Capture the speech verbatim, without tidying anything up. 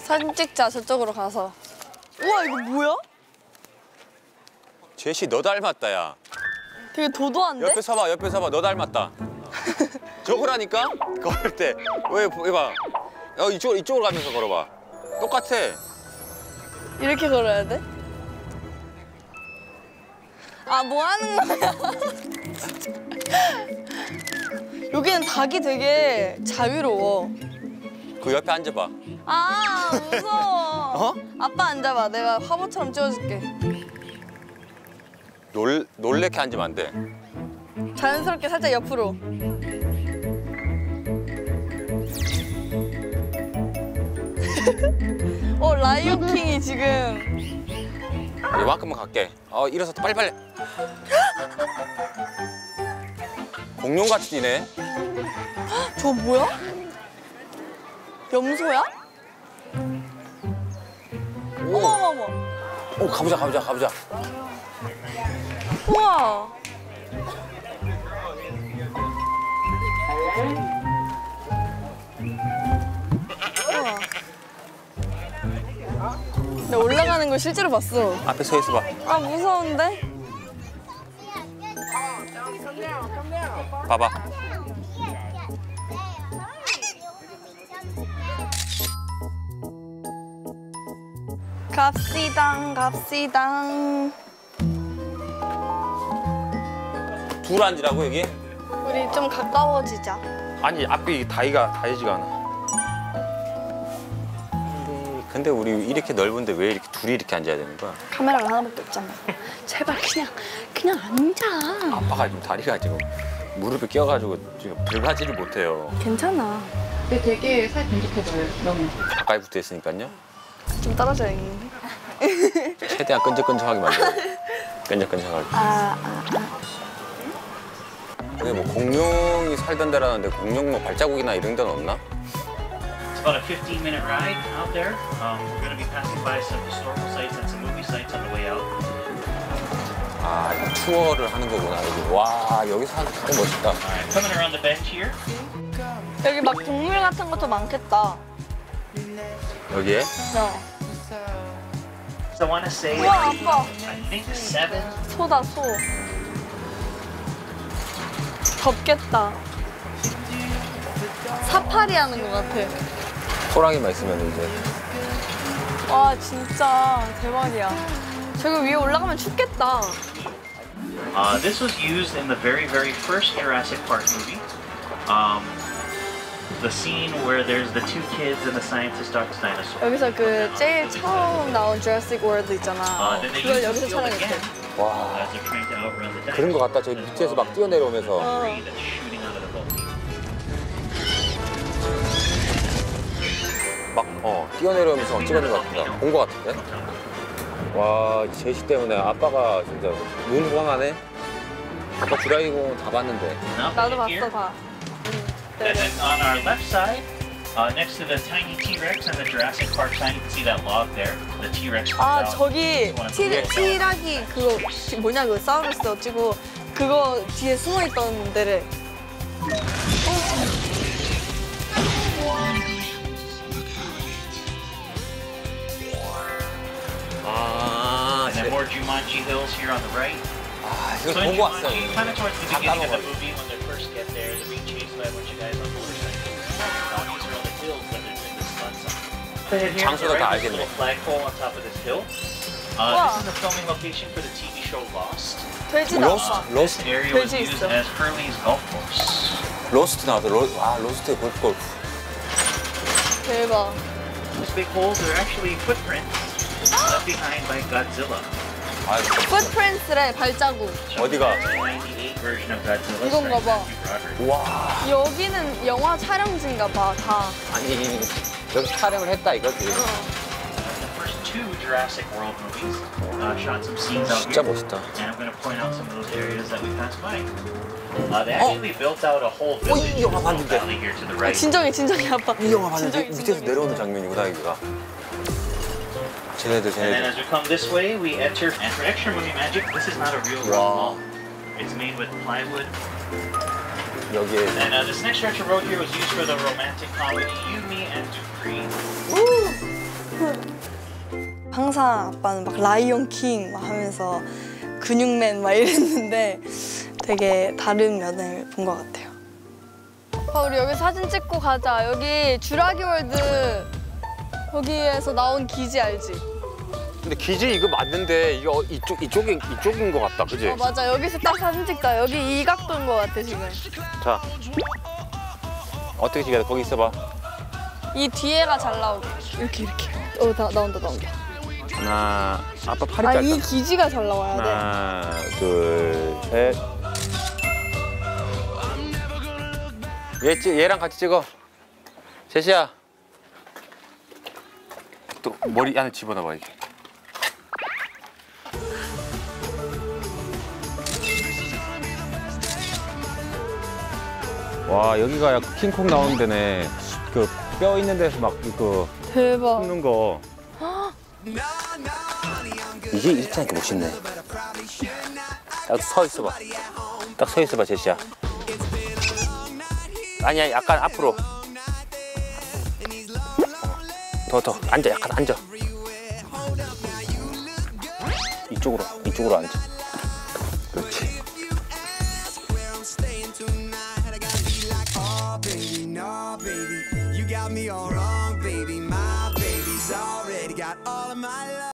사진 찍자, 저쪽으로 가서. 우와, 이거 뭐야? 제시 너 닮았다, 야. 되게 도도한데? 옆에 서봐, 옆에 서봐. 너 닮았다. 저거라니까? 걸을 때. 왜, 해봐. 어, 이쪽으로, 이쪽으로 가면서 걸어봐. 똑같아. 이렇게 걸어야 돼? 아, 뭐 하는 거야? 여기는 닭이 되게 자유로워. 그 옆에 앉아봐. 아, 무서워. 어? 아빠 앉아봐. 내가 화보처럼 찍어줄게. 놀, 놀래게 앉으면 안 돼. 자연스럽게 살짝 옆으로. 어, 라이온 킹이 지금. 이만큼만 갈게. 어, 일어서 빨리빨리. 공룡같이 뛰네. 저 뭐야? 염소야? 오. 어머머머. 오, 가보자, 가보자, 가보자. 우와. 우와. 나 올라가는 걸 실제로 봤어. 앞에 서 있어봐. 아, 무서운데? 봐봐. 갑시당, 갑시당. 둘 앉으라고, 여기? 우리 좀 가까워지자. 아니, 앞이 다이가, 다이지가 않아. 근데, 근데 우리 이렇게 넓은데 왜 이렇게 둘이 이렇게 앉아야 되는 거야? 카메라가 하나밖에 없잖아. 제발 그냥, 그냥 앉아. 아빠가 지금 다리가 지금 무릎에 끼어가지고 지금 들어가지를 못해요. 괜찮아. 근데 되게 살 끈적해 보여요, 너무. 가까이 붙어 있으니까요. 좀 떨어져야겠는데. 최대한 끈적끈적하게 만들어. 끈적끈적하게. 아, 아, 아. 여기 뭐 공룡이 살던 데라는데 공룡 뭐 발자국이나 이런 데는 없나? It's about a fifteen minute ride out there. Um, we're going to be passing by some historical sites and some movie sites on the way out. 아, 이거 투어를 하는 거구나. 여기. 와, 여기서 하는 거 멋있다. Alright, coming around the bend here. 여기 막 동물 같은 것도 많겠다. 여기에? 어. So I want to say, 우와, 아빠. I think seven. 소다, 소. 덥겠다. 사파리 하는 것 같아. 호랑이만 있으면 이제. 와, 진짜 대박이야. 저기 위에 올라가면 춥겠다. Uh, this was used in the very, very first Jurassic Park movie. Um, the scene where there's the two kids and the scientist Doc's dinosaur. 여기서 그 제일 처음 나온 Jurassic World 있잖아. Uh, then they 그걸 used 여기서 the field again 촬영했대. 와, as they're trying to outrun the 그런 거 dinosaur. 같다. 저기 밑에서 막 뛰어내려오면서. 어. That's shooting out of the volcano. 막, 어, 뛰어내려오면서 찍어낸 것 같다. 본 것 같은데? 와, 제시 때문에 아빠가 진짜 눈 호강하네? 아빠 드라이공 다 봤는데. Now 나도 here. 봤어, 다. And then on our left side, uh, next to the tiny T-Rex and the Jurassic Park sign, you can see that log there. The T-Rex. 아, comes out. 저기 티, 티라기 그거 뭐냐, 그 사우루스 어찌고 그거 뒤에 숨어있던 데래. 아, And then more Jumanji hills here on the right. 아, So 이걸 in 보고 왔어요. Jumanji, kind of towards the 다 beginning of the 까먹어요. movie, when they first get there, they're being chased by a bunch of guys on motorcycles. Uh, these are all the hills that they're doing the stunts on. Here's the 장소도 다 right, there's a 알겠네. little flagpole on top of this hill. Uh, Wow. this is the filming location for the T V show Lost. 돼지 로스트, 나와. This 로스트, area was 돼지 used 있어. as Hurley's golf course. 로스트 나왔어. 로, 아, 로스트의 골프 골프. 대박. Those big holes are actually footprints left behind by Godzilla. 아, 풋프린트래, 발자국. 어디가? The ninety-eight version of Godzilla. 이건가 starring 봐. Matthew Broderick. 와, 여기는 영화 촬영지인가 봐, 다. 아니, 여기 촬영을 했다 이거지. The first two Jurassic World movies uh, shot some scenes out 진짜 here. 멋있다. And I'm going to point out some of those areas that we passed by. Uh, they actually built out a whole 어, village 이 in 영화 this little 봤는데. valley here to the 아, right. 진정해, 진정해, 아빠. 이 영화 봤는데 진정해, 밑에서 진정해. 내려오는 장면이구나, 여기가. 쟤네들, And then 쟤네들. as we come this way, we enter. And for extra movie magic, this is not a real road Wow. wall. It's made with plywood. 여기에 And uh, this next stretch of road here was used for the romantic comedy You, Me, and Dupree. 우! 항상 아빠는 막 라이온 킹 막 하면서 근육맨 막 이랬는데 되게 다른 면을 본 것 같아요. 아빠 우리 여기 사진 찍고 가자. 여기 주라기 월드 거기에서 나온 기지 알지? 근데 기지 이거 맞는데 이게 어, 이쪽 이쪽인 이쪽인 것 같다, 그지? 어 맞아. 여기서 딱 사진 찍자. 여기 이 각도인 것 같아 지금. 자, 어떻게 찍어야 돼? 거기 있어봐. 이 뒤에가 잘 나오게. 이렇게 이렇게. 어 나, 나온다 나온다. 하나, 아빠 팔이 아 짧다. 이 기지가 잘 나와야 돼. 하나, 둘, 셋. 얘, 찍- 얘랑 같이 찍어. 제시야. 또 머리 안에 집어넣어봐 이게. 와 여기가 약간 킹콩 나오는 데네. 그 뼈 있는 데서 막 그 대박. 굽는 거. 이게 이렇게 하니까 멋있네. 딱 서 있어봐. 딱 서 있어봐 제시야. 아니야 약간 앞으로. 더 더 앉아 약간 앉아. 이쪽으로 이쪽으로 앉아. 그렇지. You got me all wrong, baby. My baby's already got all